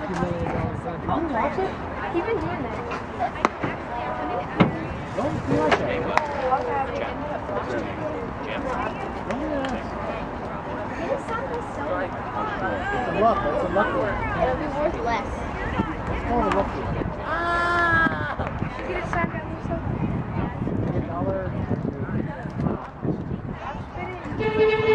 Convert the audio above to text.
Don't watch it? He's been doing that. Don't be like that. He just sounds like so much. It's a luck. That's a luck one. It'll be worth less. It's called a luck one. He just sat down himself. $1.